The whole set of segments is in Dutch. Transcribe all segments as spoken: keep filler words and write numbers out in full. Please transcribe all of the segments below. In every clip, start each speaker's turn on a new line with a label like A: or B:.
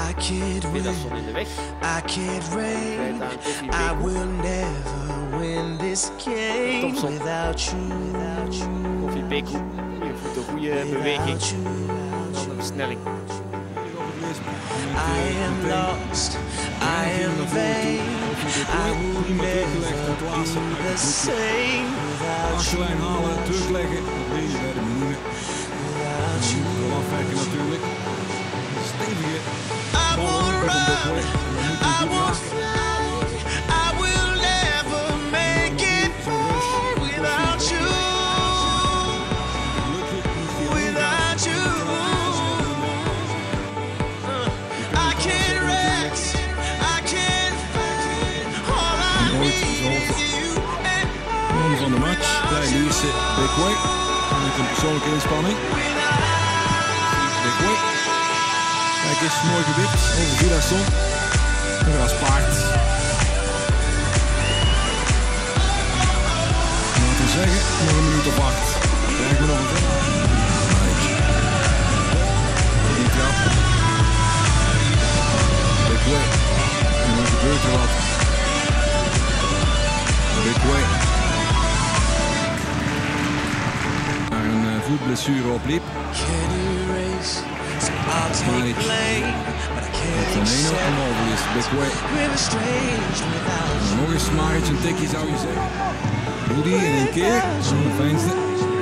A: Peterson in de weg.
B: I will never win this game
A: Thompson.
B: without you.
A: Kofi Beku. Goeie voeten, goede beweging. Dan de versnelling.
B: I am lost, I am vain. I will never be the same without you.
C: Achterlijn halen, terugleggen. Dat deed je bij de miljoenen. Wel afwerken natuurlijk. Stevige ballen van Bekway.
B: I will fly, I will never make it far without you. Without you. I can't rest, I can't fight. All I need is you and
C: Man van de match bij Lierse Bekway. Met een persoonlijke inspanning. Bekway. Kijk eens, mooi gewicht over Villason. Een graspaard. Laten we zeggen, nog een minuut of acht. Krijgen we nog een vet. Niet ja. Bekway. En dan gebeurt er wat. Bekway. Naar een uh, voetblessure opliep. Right. Van Eno en Malden is Bekway. Nog eens Maric, een tikje zou je zeggen. Rudy in één keer. Zo de fijnste.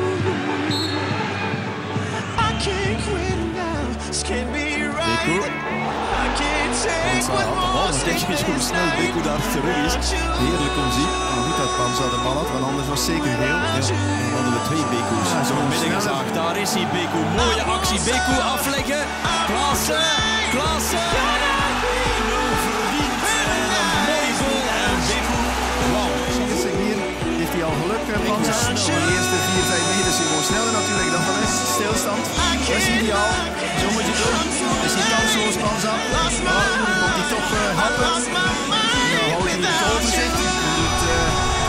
A: Beku. Panza had de bal, maar kijk eens hoe snel Beku daar terug is. Heerlijk om te zien.
D: Maar goed dat Panza de bal had, want anders was het zeker heel.
A: Ja, dan hadden we twee Beku's.
D: Ja,
A: Zo'n middengezaag, daar is hij, Beku. Mooie actie, Beku afleggen. Klaassen, Klaassen. één nul verdiend. En een mooi goal. En Beku, wauw.
D: Hier heeft hij al geluk, Panza. De eerste vier, vijf meter is hij gewoon sneller natuurlijk dan van is. Stilstand, dat is ideaal. Zo moet je doen. Is hij kansloos, Panza. Maar nu komt hij toch uh, happen. Nou houdt hij het overzicht. Doet, uh...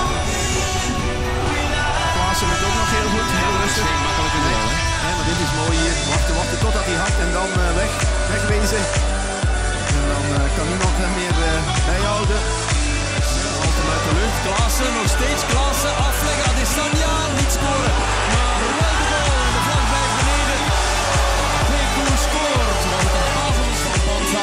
D: Klaassen doet ook nog heel goed, heel rustig.
A: Geen makkelijke goal, hè?
D: Ja, maar dit is mooi hier. Wachten, wachten totdat hij hapt en dan uh, weg, wegwezen. En dan uh, kan niemand hem meer uh, bijhouden. Altijd uit de lucht.
A: Klaassen, nog steeds Klaassen afleggen. Adesanya, niet scoren. Maar wel de goal. De vlag blijft beneden. Beku scoort. Want het basis is van Panza.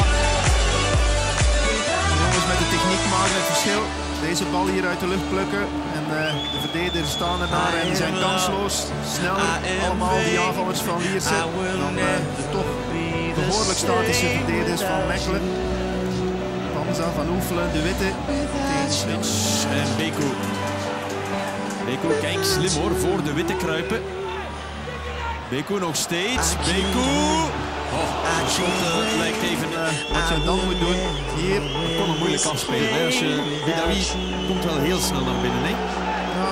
D: De jongens met de techniek maken het verschil. Deze bal hier uit de lucht plukken. En uh, de verdedigers staan er daar en zijn kansloos. Sneller allemaal die aanvallers van Lierse. Dan uh, de toch behoorlijk statische verdedigers van Mechelen. Panza, Van Oefelen, De Witte.
A: Switch en Beku. Beku, kijk, slim hoor, voor De Witte kruipen. Beku nog steeds. Beku. Oh, de schot uh, lijkt even... Uh,
D: Wat je dan moet doen, hier.
A: Dat kon een moeilijk afspelen. Hè? Als je, Bidawi komt wel heel snel naar binnen. Hè?
D: Ja.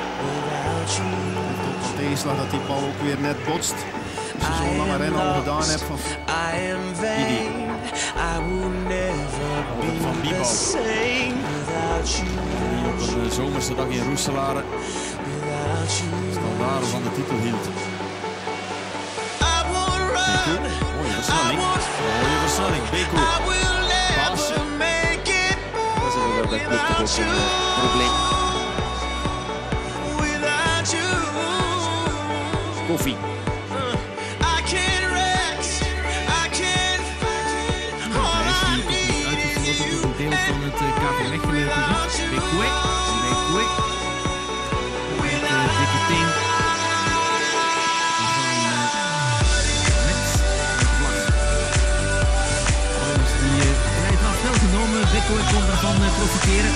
D: Tot tegenslag dat die bal ook weer net botst. Als je zo'n lange ren al gedaan hebt van...
A: Didi. Van Bibo. Die op een zomerse dag in Roeselare standaard van de titel hield. Beku. Mooie versnelling. Mooie versnelling. Beku. Paasje.
E: Dat is wel bij club toch ook een uh, probleem.
A: Kofi.
C: Deel van het uh, K V Mechelen publiek. Bekway. Bekway. Met uh, dikke teen. Met de vlag. Jongens, die uh, vrij vanaf snel genomen. Bekway kon daarvan uh, profiteren.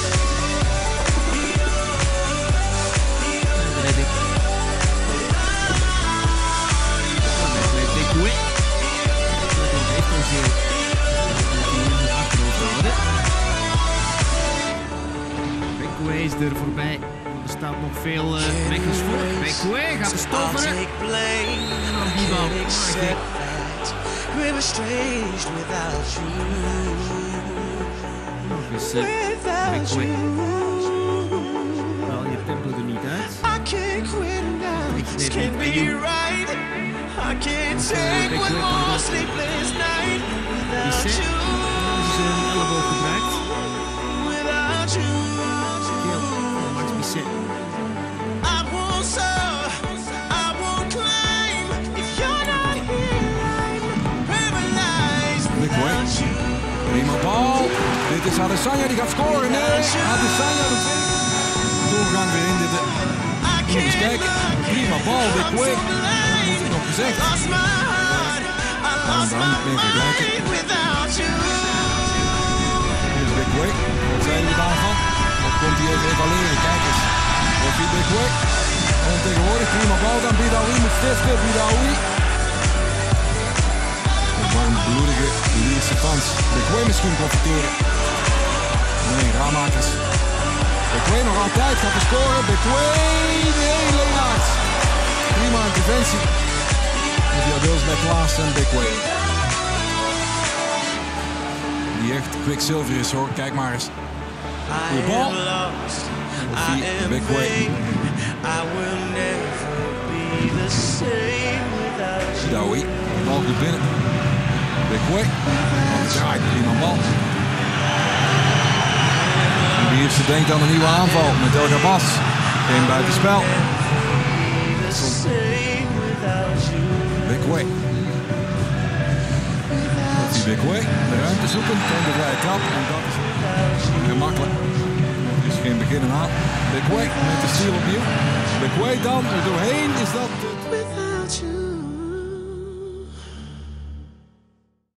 C: En de redding. Bij Bekway. Dat heeft ons hier. Bekway is er voorbij. Er staat nog veel uh, wegjes voor. Bekway gaat de stoveren. En dan die bal. Nog eens uh, Bekway. Haal je tempo er niet uit. Ik neem niet. Bekway. Bisset. Zijn elleboog gebruikt. Geel van Max Bisset.
F: Prima bal. Dit is Adesanya die gaat scoren. Nee, Adesanya de tweede. Doorgang weer in dit. Moet je eens kijken. Prima bal, Big Way. Dat moet ik nog gezegd. En dan meer vergelijken. Hier is Big Way. Wat zijn we daarvan? Wat komt hij even evalueren? Kijk eens. Wat die Big Way. Ontegenwoordig prima bal dan Bidaoui met stiften. Bidaoui. Warmbloedige Lierse fans. Big Way misschien profiteren. Nee, Ramakers. Big Way nog altijd gaat hij scoren. Big Way. Nee, Leenaerts. Prima interventie. Via Wils bij Klaassen en Big Way. Die echt quicksilver is hoor. Kijk maar eens. Goeie bal. Via Big Way. Bidaoui. Bal goed binnen. Big Way. Draait prima bal. En wie heeft denkt aan een nieuwe aanval met El Gabas. Geen buitenspel. Big Way. Die Big Way. De ruimte zoeken. Komt de vrije trap. En dat is gemakkelijk. Er is geen beginnen aan. Big Way met de stiel opnieuw. Big Way dan. Er doorheen is dat...